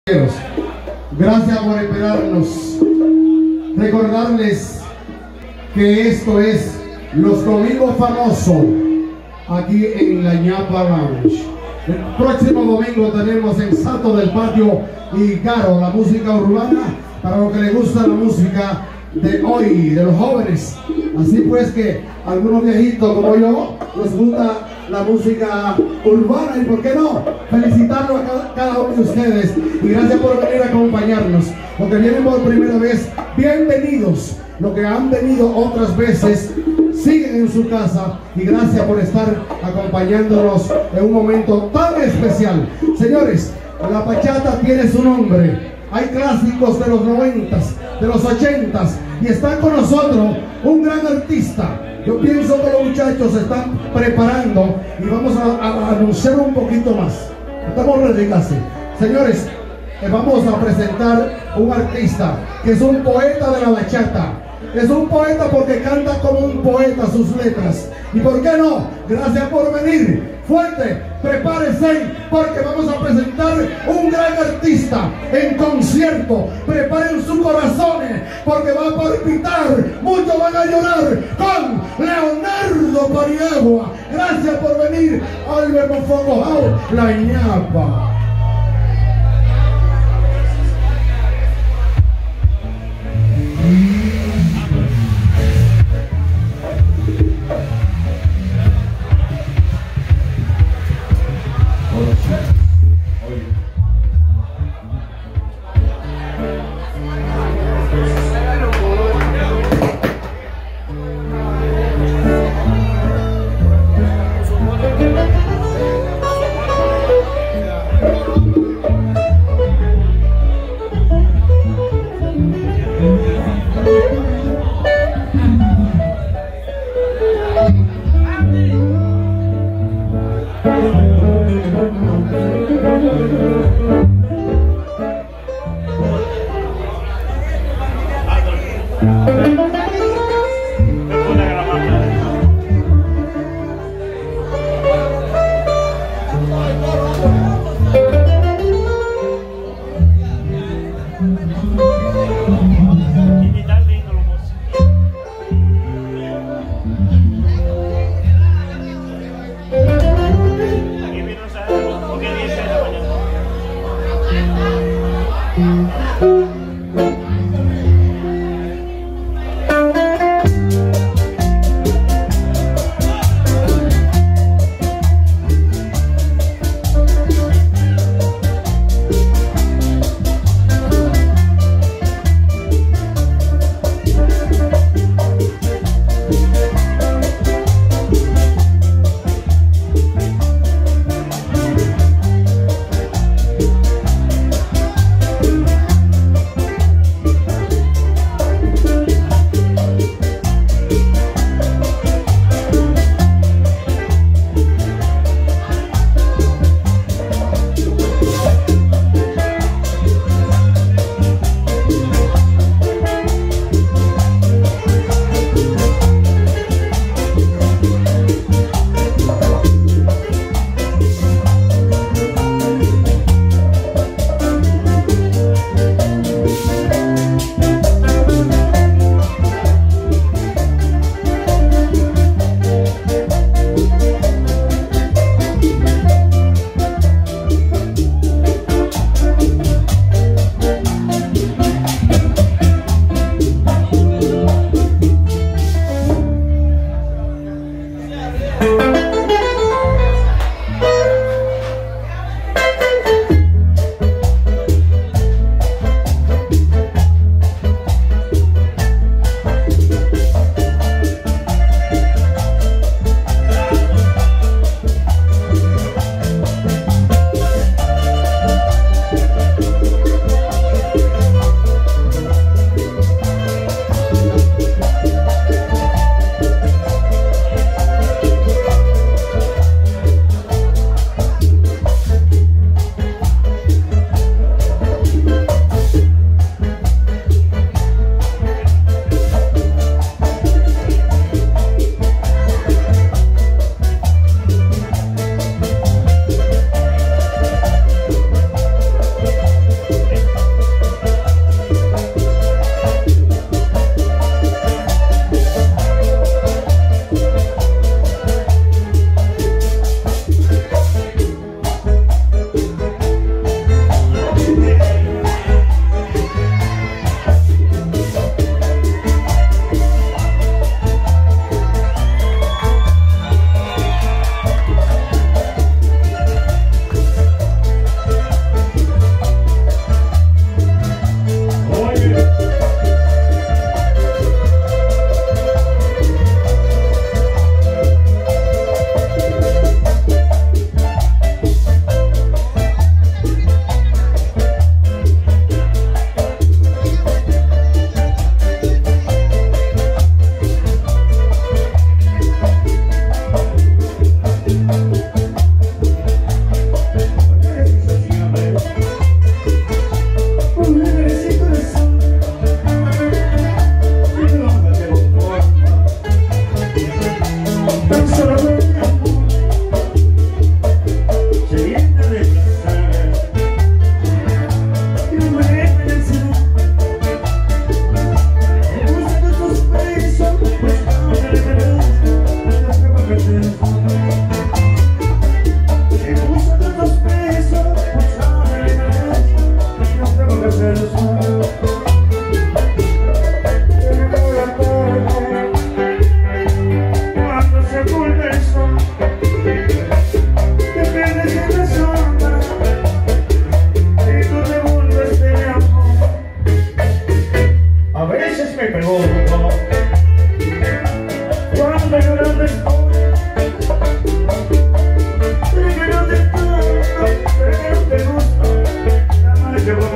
Gracias por esperarnos. Recordarles que esto es Los Domingos Famosos aquí en la Ñapa Lounge. El próximo domingo tenemos en Salto del Patio y Caro, la música urbana para los que les gusta la música de hoy, de los jóvenes. Así pues que algunos viejitos como yo les gusta la música urbana y por qué no, felicitarlos a cada uno de ustedes y gracias por venir a acompañarnos. Los que vienen por primera vez, bienvenidos. Los que han venido otras veces, siguen en su casa y gracias por estar acompañándonos en un momento tan especial. Señores, la bachata tiene su nombre. Hay clásicos de los 90s, de los 80s y están con nosotros un gran artista. Yo pienso que los muchachos se están preparando y vamos a anunciar un poquito más. Estamos ready casi. Señores, vamos a presentar un artista que es un poeta de la bachata. Es un poeta porque canta como un poeta sus letras. ¿Y por qué no? Gracias por venir. Fuerte, prepárense porque vamos a presentar un gran artista en concierto. Preparen sus corazones porque va a palpitar, muchos van a llorar con Leonardo Paniagua. Gracias por venir, Albert Mofongo, la Ñapa.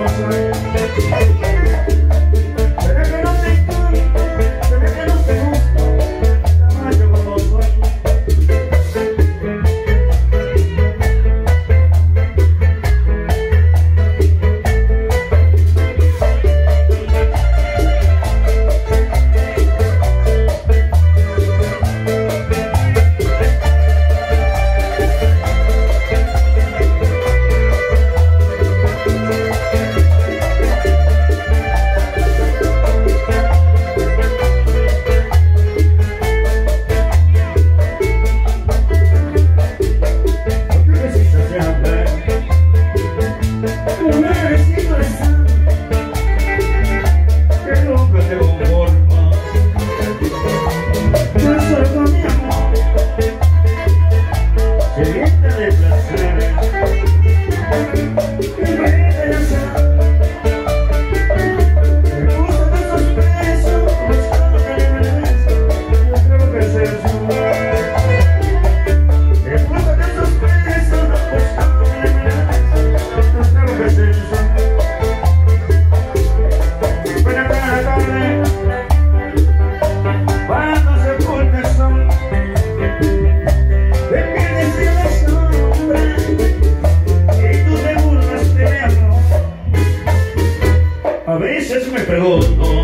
A veces me pregunto